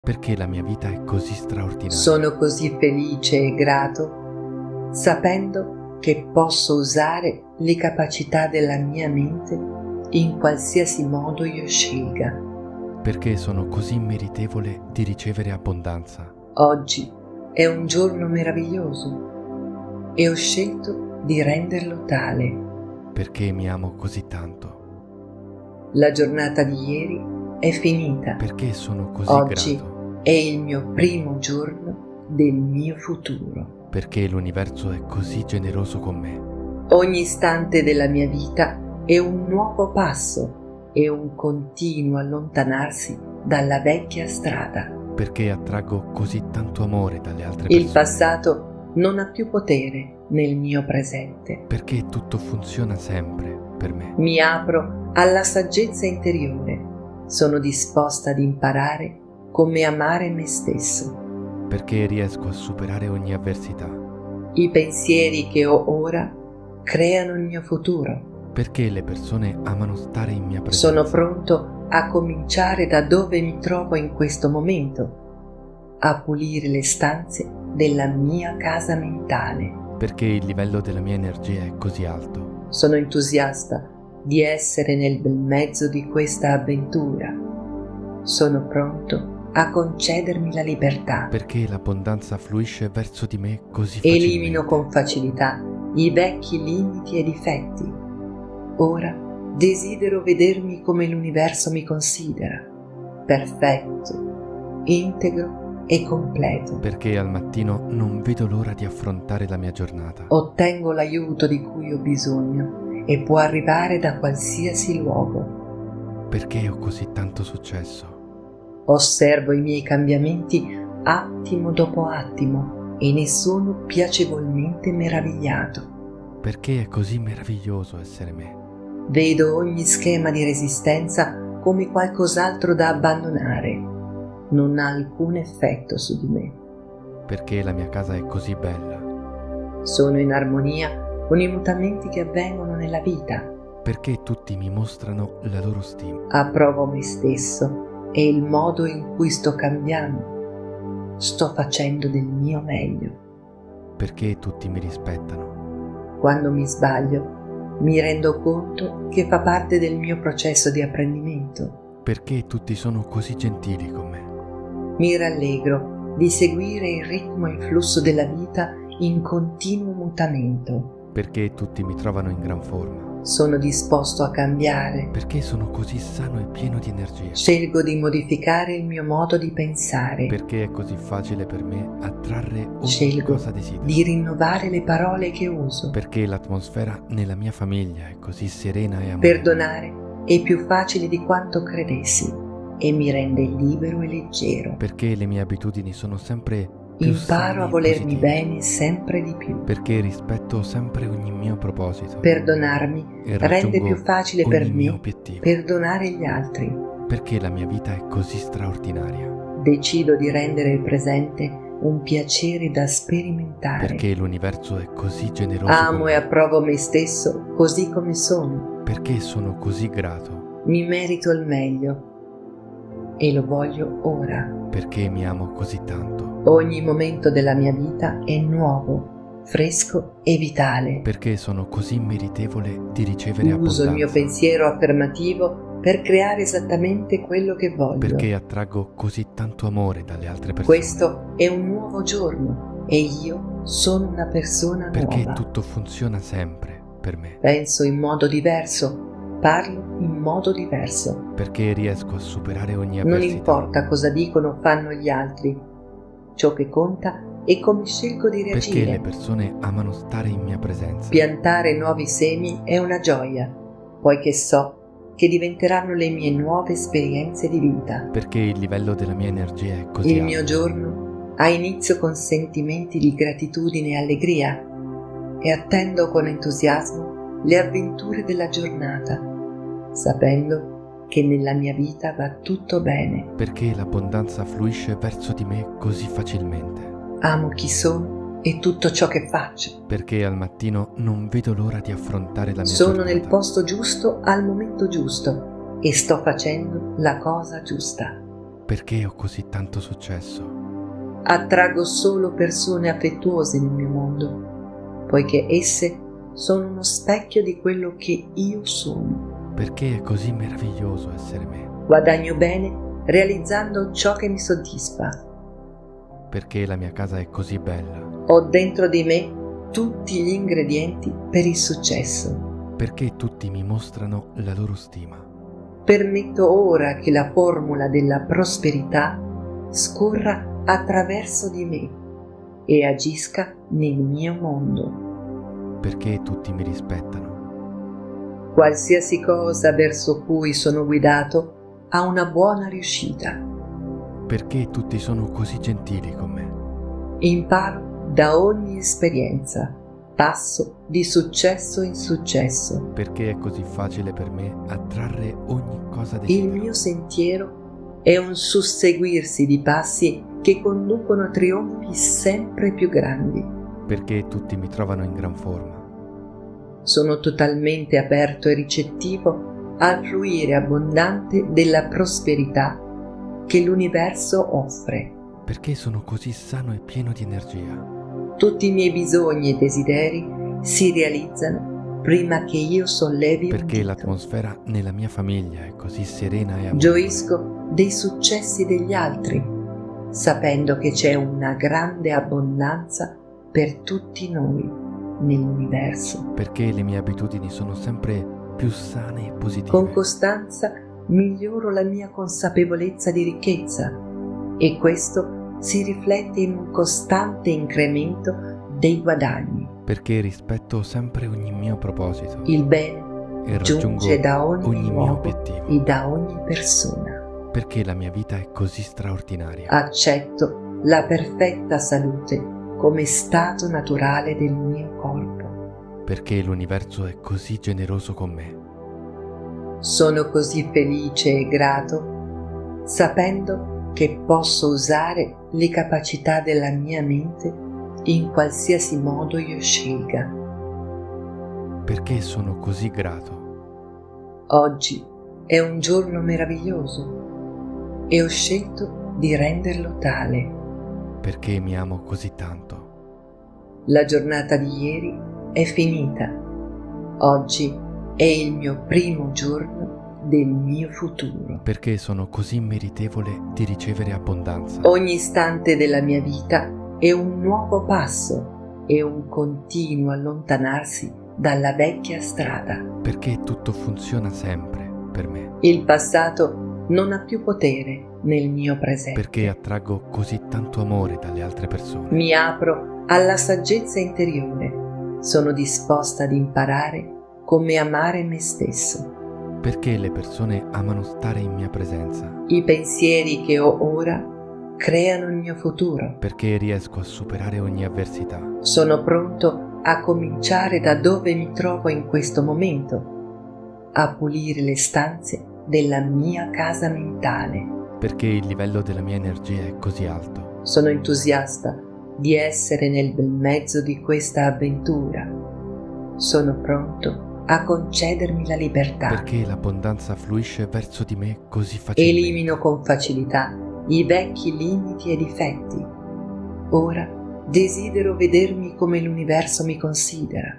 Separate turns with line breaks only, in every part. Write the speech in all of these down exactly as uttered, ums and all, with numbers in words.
Perché la mia vita è così straordinaria.
Sono così felice e grato, sapendo che posso usare le capacità della mia mente in qualsiasi modo io scelga.
Perché sono così meritevole di ricevere abbondanza.
Oggi è un giorno meraviglioso e ho scelto di renderlo tale.
Perché mi amo così tanto.
La giornata di ieri è finita.
Perché sono così
Oggi
grato.
è il mio primo giorno del mio futuro.
Perché l'universo è così generoso con me.
Ogni istante della mia vita è un nuovo passo e un continuo allontanarsi dalla vecchia strada.
Perché attraggo così tanto amore dalle altre persone.
Il passato non ha più potere nel mio presente.
Perché tutto funziona sempre per me.
Mi apro alla saggezza interiore. Sono disposta ad imparare come amare me stesso.
Perché riesco a superare ogni avversità.
I pensieri che ho ora creano il mio futuro.
Perché le persone amano stare in mia presenza.
Sono pronto a cominciare da dove mi trovo in questo momento, a pulire le stanze della mia casa mentale.
Perché il livello della mia energia è così alto.
Sono entusiasta di essere nel bel mezzo di questa avventura. Sono pronto a concedermi la libertà.
Perché l'abbondanza fluisce verso di me così facilmente.
Elimino con facilità i vecchi limiti e difetti. Ora desidero vedermi come l'universo mi considera, perfetto, integro e completo.
Perché al mattino non vedo l'ora di affrontare la mia giornata.
Ottengo l'aiuto di cui ho bisogno e può arrivare da qualsiasi luogo.
Perché ho così tanto successo.
Osservo i miei cambiamenti attimo dopo attimo e ne sono piacevolmente meravigliato.
Perché è così meraviglioso essere me.
Vedo ogni schema di resistenza come qualcos'altro da abbandonare. Non ha alcun effetto su di me.
Perché la mia casa è così bella.
Sono in armonia con i mutamenti che avvengono nella vita.
Perché tutti mi mostrano la loro stima.
Approvo me stesso e il modo in cui sto cambiando. Sto facendo del mio meglio.
Perché tutti mi rispettano.
Quando mi sbaglio, mi rendo conto che fa parte del mio processo di apprendimento.
Perché tutti sono così gentili con me.
Mi rallegro di seguire il ritmo e il flusso della vita in continuo mutamento.
Perché tutti mi trovano in gran forma.
Sono disposto a cambiare.
Perché sono così sano e pieno di energia.
Scelgo di modificare il mio modo di pensare.
Perché è così facile per me attrarre ogni
Scelgo
cosa desidero.
di rinnovare le parole che uso.
Perché l'atmosfera nella mia famiglia è così serena e amorosa.
Perdonare è più facile di quanto credessi e mi rende libero e leggero.
Perché le mie abitudini sono sempre più
Imparo a volermi
positive.
bene sempre di più.
Perché rispetto sempre ogni mio proposito.
Perdonarmi
e
rende più facile per
ogni mio
me
obiettivo.
perdonare gli altri.
Perché la mia vita è così straordinaria.
Decido di rendere il presente un piacere da sperimentare.
Perché l'universo è così generoso.
Amo
con
e
me.
approvo me stesso così come sono.
Perché sono così grato.
Mi merito il meglio e lo voglio ora.
Perché mi amo così tanto.
Ogni momento della mia vita è nuovo, fresco e vitale.
Perché sono così meritevole di ricevere
Uso
abbondanza.
il mio pensiero affermativo per creare esattamente quello che voglio.
Perché attraggo così tanto amore dalle altre persone.
Questo è un nuovo giorno e io sono una persona
Perché
nuova.
tutto funziona sempre per me.
Penso in modo diverso, parlo in modo diverso.
Perché riesco a superare ogni
Non
avversità.
importa cosa dicono o fanno gli altri. Ciò che conta è come scelgo di
Perché
reagire.
le persone amano stare in mia presenza.
Piantare nuovi semi è una gioia, poiché so che diventeranno le mie nuove esperienze di vita.
Perché il livello della mia energia è così
Il
alto.
mio giorno ha inizio con sentimenti di gratitudine e allegria e attendo con entusiasmo le avventure della giornata, sapendo che nella mia vita va tutto bene.
Perché l'abbondanza fluisce verso di me così facilmente.
Amo chi sono e tutto ciò che faccio.
Perché al mattino non vedo l'ora di affrontare la mia
Sono
giornata.
nel posto giusto al momento giusto e sto facendo la cosa giusta.
Perché ho così tanto successo?
Attraggo solo persone affettuose nel mio mondo, poiché esse sono uno specchio di quello che io sono.
Perché è così meraviglioso essere me?
Guadagno bene realizzando ciò che mi soddisfa.
Perché la mia casa è così bella?
Ho dentro di me tutti gli ingredienti per il successo.
Perché tutti mi mostrano la loro stima?
Permetto ora che la formula della prosperità scorra attraverso di me e agisca nel mio mondo.
Perché tutti mi rispettano?
Qualsiasi cosa verso cui sono guidato ha una buona riuscita.
Perché tutti sono così gentili con me?
Imparo da ogni esperienza, passo di successo in successo.
Perché è così facile per me attrarre ogni cosa
Il
desidero?
mio sentiero è un susseguirsi di passi che conducono a trionfi sempre più grandi.
Perché tutti mi trovano in gran forma?
Sono totalmente aperto e ricettivo al fluire abbondante della prosperità che l'universo offre.
Perché sono così sano e pieno di energia?
Tutti i miei bisogni e desideri si realizzano prima che io sollevi un
Perché
dito.
l'atmosfera nella mia famiglia è così serena e amorevole?
Gioisco dei successi degli altri, sapendo che c'è una grande abbondanza per tutti noi nell'universo.
Perché le mie abitudini sono sempre più sane e positive?
Con costanza miglioro la mia consapevolezza di ricchezza e questo si riflette in un costante incremento dei guadagni.
Perché rispetto sempre ogni mio proposito
Il bene
e
giunge
raggiungo
da ogni,
ogni mio
luogo
obiettivo?
e da ogni persona.
Perché la mia vita è così straordinaria?
Accetto la perfetta salute come stato naturale del mio corpo.
Perché l'universo è così generoso con me?
Sono così felice e grato, sapendo che posso usare le capacità della mia mente in qualsiasi modo io scelga.
Perché sono così grato?
Oggi è un giorno meraviglioso e ho scelto di renderlo tale.
Perché mi amo così tanto?
La giornata di ieri è finita. Oggi è il mio primo giorno del mio futuro.
Perché sono così meritevole di ricevere abbondanza?
Ogni istante della mia vita è un nuovo passo e un continuo allontanarsi dalla vecchia strada.
Perché tutto funziona sempre per me?
Il passato non ha più potere nel mio presente.
Perché attraggo così tanto amore dalle altre persone?
Mi apro alla saggezza interiore. Sono disposta ad imparare come amare me stesso.
Perché le persone amano stare in mia presenza?
I pensieri che ho ora creano il mio futuro.
Perché riesco a superare ogni avversità?
Sono pronto a cominciare da dove mi trovo in questo momento, a pulire le stanze della mia casa mentale.
Perché il livello della mia energia è così alto?
Sono entusiasta di essere nel bel mezzo di questa avventura. Sono pronto a concedermi la libertà.
Perché l'abbondanza fluisce verso di me così facilmente?
Elimino con facilità i vecchi limiti e difetti. Ora desidero vedermi come l'universo mi considera,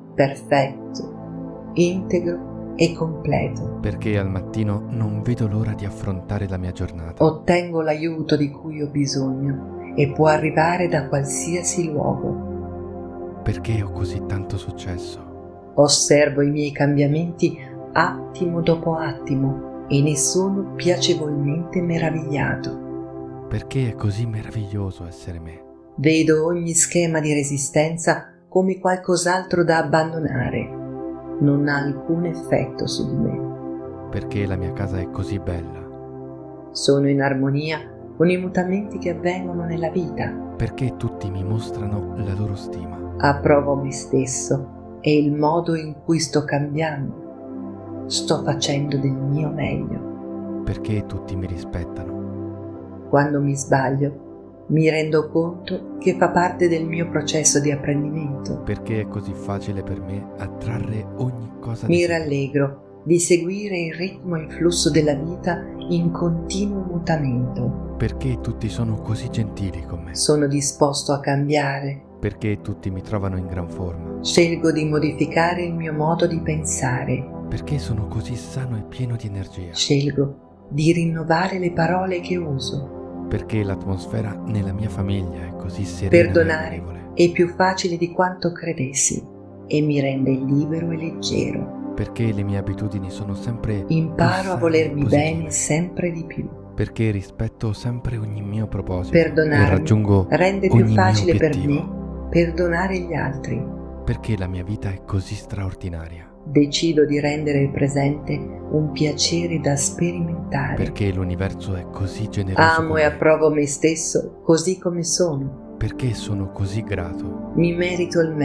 perfetto, integro e completo.
Perché al mattino non vedo l'ora di affrontare la mia giornata?
Ottengo l'aiuto di cui ho bisogno e può arrivare da qualsiasi luogo.
Perché ho così tanto successo?
Osservo i miei cambiamenti attimo dopo attimo e ne sono piacevolmente meravigliato.
Perché è così meraviglioso essere me?
Vedo ogni schema di resistenza come qualcos'altro da abbandonare. Non ha alcun effetto su di me.
Perché la mia casa è così bella?
Sono in armonia con i mutamenti che avvengono nella vita.
Perché tutti mi mostrano la loro stima?
Approvo me stesso e il modo in cui sto cambiando. Sto facendo del mio meglio.
Perché tutti mi rispettano?
Quando mi sbaglio, mi rendo conto che fa parte del mio processo di apprendimento.
Perché è così facile per me attrarre ogni cosa
Mi
desidero?
rallegro di seguire il ritmo e il flusso della vita in continuo mutamento.
Perché tutti sono così gentili con me?
Sono disposto a cambiare.
Perché tutti mi trovano in gran forma?
Scelgo di modificare il mio modo di pensare.
Perché sono così sano e pieno di energia?
Scelgo di rinnovare le parole che uso.
Perché l'atmosfera nella mia famiglia è così serena
Perdonare
e amorevole?
è più facile di quanto credessi e mi rende libero e leggero.
Perché le mie abitudini sono sempre
Imparo
più
a
sane
volermi
e positive?
bene sempre di più.
Perché rispetto sempre ogni mio proposito e
Perdonarmi
raggiungo
rende più
ogni
facile
mio
per
obiettivo?
me perdonare gli altri.
Perché la mia vita è così straordinaria?
Decido di rendere il presente un piacere da sperimentare.
Perché l'universo è così generoso
Amo
con
e
me?
approvo me stesso così come sono.
Perché sono così grato?
Mi merito il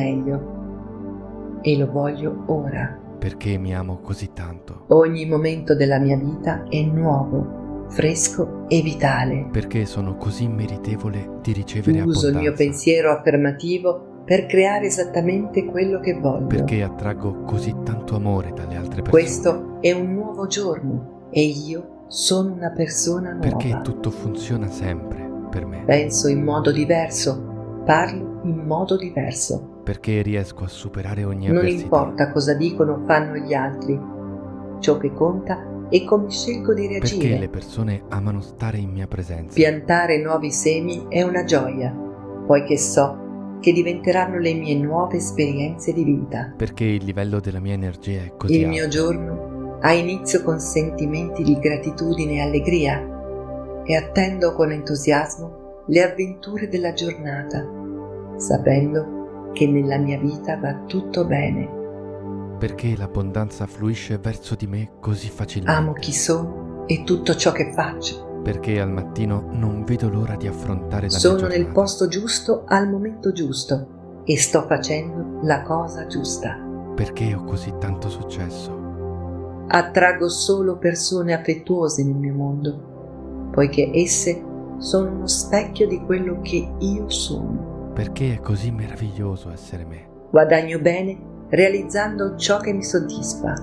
meglio e lo voglio ora.
Perché mi amo così tanto?
Ogni momento della mia vita è nuovo, fresco e vitale.
Perché sono così meritevole di ricevere
Uso il
abbondanza?
mio pensiero affermativo per creare esattamente quello che voglio.
Perché attraggo così tanto amore dalle altre persone?
Questo è un nuovo giorno e io sono una persona nuova.
Perché tutto funziona sempre per me?
Penso in modo diverso, parlo in modo diverso.
Perché riesco a superare ogni
Non
avversità?
importa cosa dicono o fanno gli altri. Ciò che conta è come scelgo di
Perché
reagire.
le persone amano stare in mia presenza?
Piantare nuovi semi è una gioia, poiché so che diventeranno le mie nuove esperienze di vita.
Perché il livello della mia energia è così
Il
alto?
mio giorno ha inizio con sentimenti di gratitudine e allegria e attendo con entusiasmo le avventure della giornata, sapendo che nella mia vita va tutto bene.
Perché l'abbondanza fluisce verso di me così facilmente?
Amo chi sono e tutto ciò che faccio.
Perché al mattino non vedo l'ora di affrontare la
Sono
mia
nel
giornata?
posto giusto al momento giusto e sto facendo la cosa giusta.
Perché ho così tanto successo?
Attraggo solo persone affettuose nel mio mondo, poiché esse sono uno specchio di quello che io sono.
Perché è così meraviglioso essere me?
Guadagno bene realizzando ciò che mi soddisfa.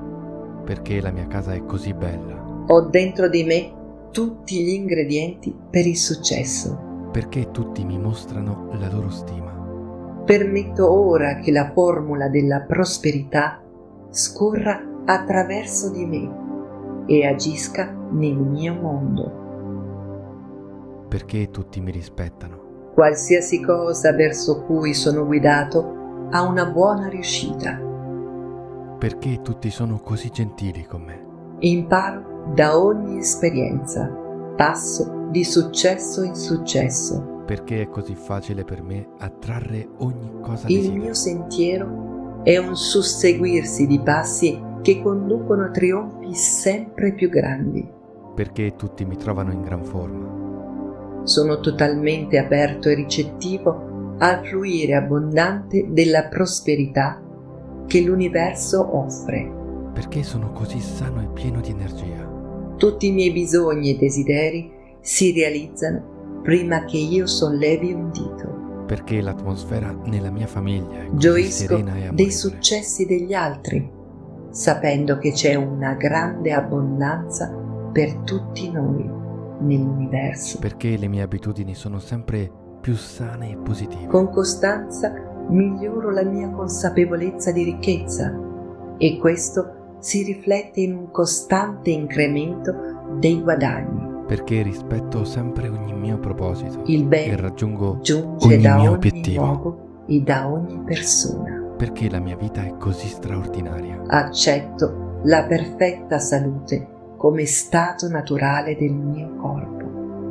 Perché la mia casa è così bella?
Ho dentro di me tutti gli ingredienti per il successo.
Perché tutti mi mostrano la loro stima?
Permetto ora che la formula della prosperità scorra attraverso di me e agisca nel mio mondo.
Perché tutti mi rispettano?
Qualsiasi cosa verso cui sono guidato ha una buona riuscita.
Perché tutti sono così gentili con me?
Imparo da ogni esperienza, passo di successo in successo.
Perché è così facile per me attrarre ogni cosa
Il
desidero?
mio sentiero è un susseguirsi di passi che conducono a trionfi sempre più grandi.
Perché tutti mi trovano in gran forma?
Sono totalmente aperto e ricettivo al fluire abbondante della prosperità che l'universo offre.
Perché sono così sano e pieno di energia?
Tutti i miei bisogni e desideri si realizzano prima che io sollevi un dito.
Perché l'atmosfera nella mia famiglia è così
Gioisco
serena e amorevole?
dei successi degli altri, sapendo che c'è una grande abbondanza per tutti noi nell'universo.
Perché le mie abitudini sono sempre più sane e positive?
Con costanza miglioro la mia consapevolezza di ricchezza e questo si riflette in un costante incremento dei guadagni.
Perché rispetto sempre ogni mio proposito
Il
e
bene
raggiungo
giunge
ogni
da
mio
ogni
obiettivo?
luogo e da ogni persona.
Perché la mia vita è così straordinaria?
Accetto la perfetta salute come stato naturale del mio corpo.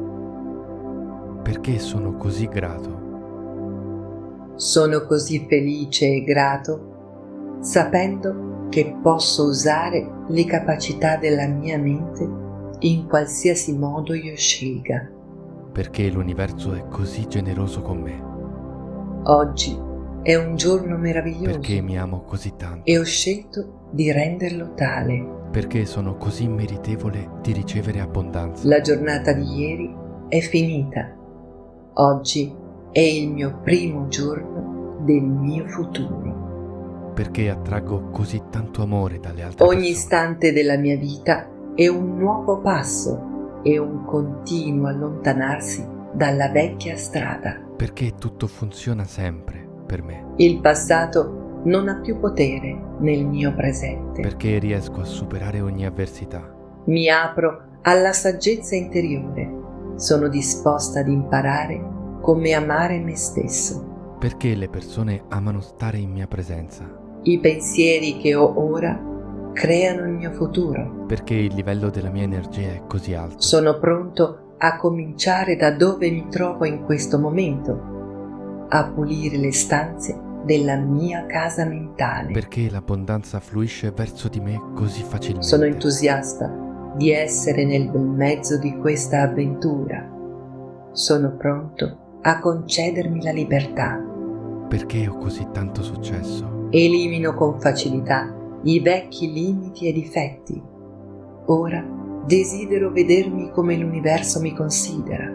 Perché sono così grato?
Sono così felice e grato, sapendo che posso usare le capacità della mia mente in qualsiasi modo io scelga.
Perché l'universo è così generoso con me?
Oggi è un giorno meraviglioso
Perché mi amo così tanto?
e ho scelto di renderlo tale.
Perché sono così meritevole di ricevere abbondanza?
La giornata di ieri è finita. Oggi è il mio primo giorno del mio futuro.
Perché attraggo così tanto amore dalle altre
Ogni
persone.
istante della mia vita è un nuovo passo e un continuo allontanarsi dalla vecchia strada.
Perché tutto funziona sempre per me.
Il passato non ha più potere nel mio presente.
Perché riesco a superare ogni avversità.
Mi apro alla saggezza interiore. Sono disposta ad imparare come amare me stesso.
Perché le persone amano stare in mia presenza.
I pensieri che ho ora creano il mio futuro.
Perché il livello della mia energia è così alto.
Sono pronto a cominciare da dove mi trovo in questo momento, a pulire le stanze della mia casa mentale.
Perché l'abbondanza fluisce verso di me così facilmente.
Sono entusiasta di essere nel bel mezzo di questa avventura. Sono pronto a concedermi la libertà.
Perché ho così tanto successo.
Elimino con facilità i vecchi limiti e difetti. Ora desidero vedermi come l'universo mi considera,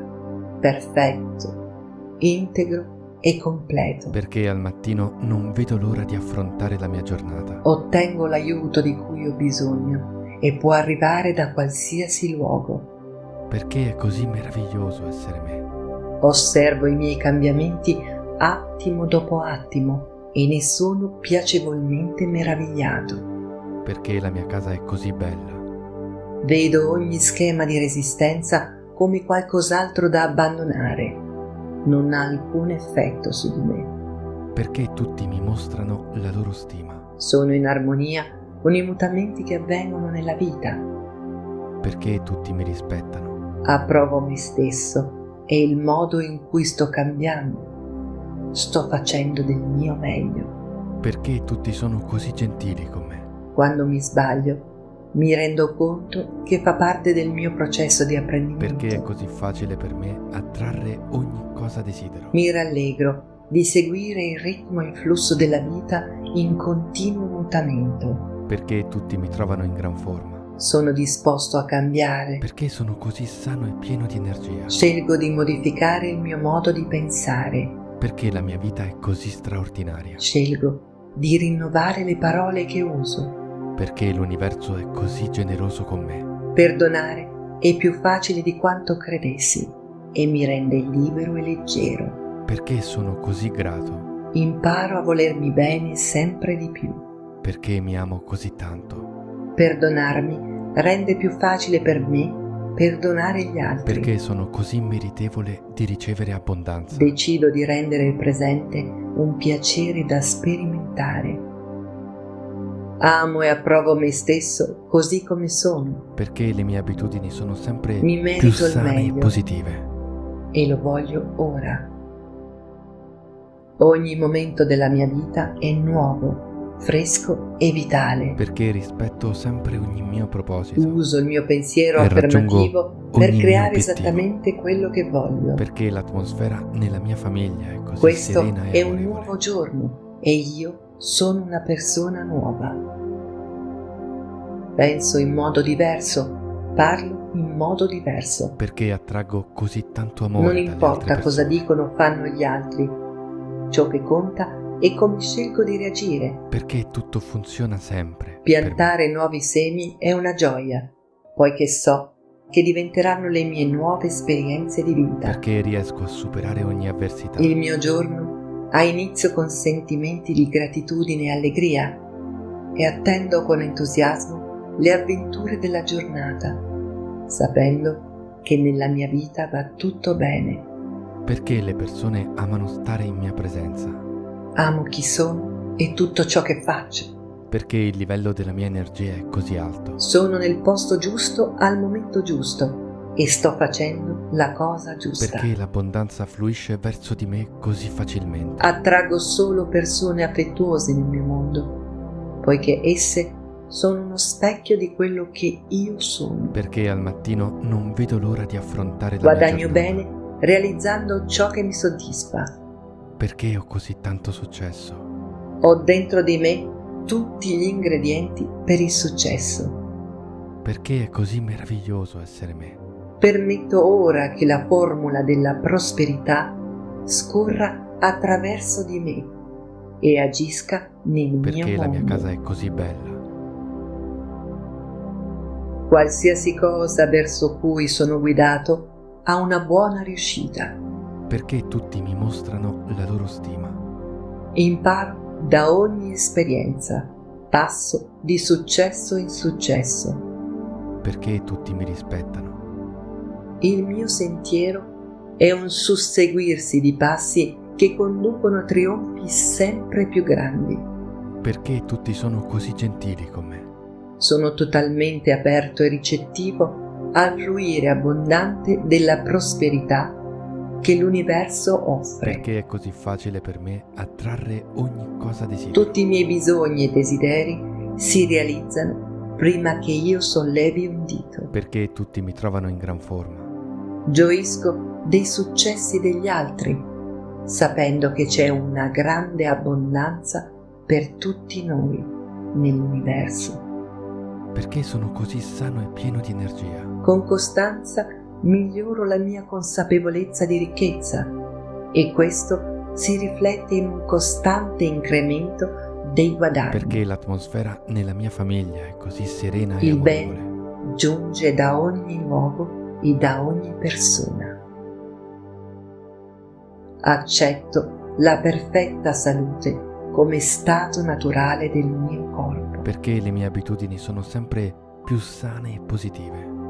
perfetto, integro e completo.
Perché al mattino non vedo l'ora di affrontare la mia giornata.
Ottengo l'aiuto di cui ho bisogno e può arrivare da qualsiasi luogo.
Perché è così meraviglioso essere me.
Osservo i miei cambiamenti attimo dopo attimo e ne sono piacevolmente meravigliato.
Perché la mia casa è così bella.
Vedo ogni schema di resistenza come qualcos'altro da abbandonare. Non ha alcun effetto su di me.
Perché tutti mi mostrano la loro stima.
Sono in armonia con i mutamenti che avvengono nella vita.
Perché tutti mi rispettano.
Approvo me stesso e il modo in cui sto cambiando. Sto facendo del mio meglio.
Perché tutti sono così gentili con me.
Quando mi sbaglio, mi rendo conto che fa parte del mio processo di apprendimento.
Perché è così facile per me attrarre ogni cosa desidero.
Mi rallegro di seguire il ritmo e il flusso della vita in continuo mutamento.
Perché tutti mi trovano in gran forma.
Sono disposto a cambiare.
Perché sono così sano e pieno di energia.
Scelgo di modificare il mio modo di pensare.
Perché la mia vita è così straordinaria.
Scelgo di rinnovare le parole che uso.
Perché l'universo è così generoso con me.
Perdonare è più facile di quanto credessi e mi rende libero e leggero.
Perché sono così grato.
Imparo a volermi bene sempre di più.
Perché mi amo così tanto.
Perdonarmi rende più facile per me perdonare gli altri.
Perché sono così meritevole di ricevere abbondanza.
Decido di rendere il presente un piacere da sperimentare. Amo e approvo me stesso così come sono.
Perché le mie abitudini sono sempre
Mi
più
merito il
sane e
meglio
positive.
e lo voglio ora. Ogni momento della mia vita è nuovo, fresco e vitale.
Perché rispetto sempre ogni mio proposito.
Uso il mio pensiero
E
affermativo
raggiungo
per
ogni
creare
mio obiettivo.
esattamente quello che voglio.
Perché l'atmosfera nella mia famiglia è così
Questo
serena e
è un
amorevole.
nuovo giorno e io sono una persona nuova. Penso in modo diverso, parlo in modo diverso.
Perché attraggo così tanto amore
Non
dalle altre
importa cosa
persone.
dicono o fanno gli altri. Ciò che conta è come scelgo di reagire.
Perché tutto funziona sempre.
Piantare nuovi semi è una gioia, poiché so che diventeranno le mie nuove esperienze di vita.
Perché riesco a superare ogni avversità.
Il mio giorno ha inizio con sentimenti di gratitudine e allegria e attendo con entusiasmo le avventure della giornata, sapendo che nella mia vita va tutto bene.
Perché le persone amano stare in mia presenza.
Amo chi sono e tutto ciò che faccio.
Perché il livello della mia energia è così alto.
Sono nel posto giusto al momento giusto e sto facendo la cosa giusta.
Perché l'abbondanza fluisce verso di me così facilmente.
Attraggo solo persone affettuose nel mio mondo, poiché esse sono uno specchio di quello che io sono.
Perché al mattino non vedo l'ora di affrontare la
Guadagno
mia giornata.
bene realizzando ciò che mi soddisfa.
Perché ho così tanto successo.
Ho dentro di me tutti gli ingredienti per il successo.
Perché è così meraviglioso essere me.
Permetto ora che la formula della prosperità scorra attraverso di me e agisca nel
Perché
mio
la mia
mondo.
casa è così bella.
Qualsiasi cosa verso cui sono guidato ha una buona riuscita.
Perché tutti mi mostrano la loro stima.
Imparo da ogni esperienza, passo di successo in successo.
Perché tutti mi rispettano.
Il mio sentiero è un susseguirsi di passi che conducono a trionfi sempre più grandi.
Perché tutti sono così gentili con me.
Sono totalmente aperto e ricettivo al fluire abbondante della prosperità che l'universo offre.
Perché è così facile per me attrarre ogni cosa desidero.
Tutti i miei bisogni e desideri si realizzano prima che io sollevi un dito.
Perché tutti mi trovano in gran forma.
Gioisco dei successi degli altri, sapendo che c'è una grande abbondanza per tutti noi nell'universo.
Perché sono così sano e pieno di energia.
Con costanza miglioro la mia consapevolezza di ricchezza e questo si riflette in un costante incremento dei guadagni.
Perché l'atmosfera nella mia famiglia è così serena e
Il
amorevole.
bene giunge da ogni luogo e da ogni persona. Accetto la perfetta salute come stato naturale del mio corpo.
Perché le mie abitudini sono sempre più sane e positive.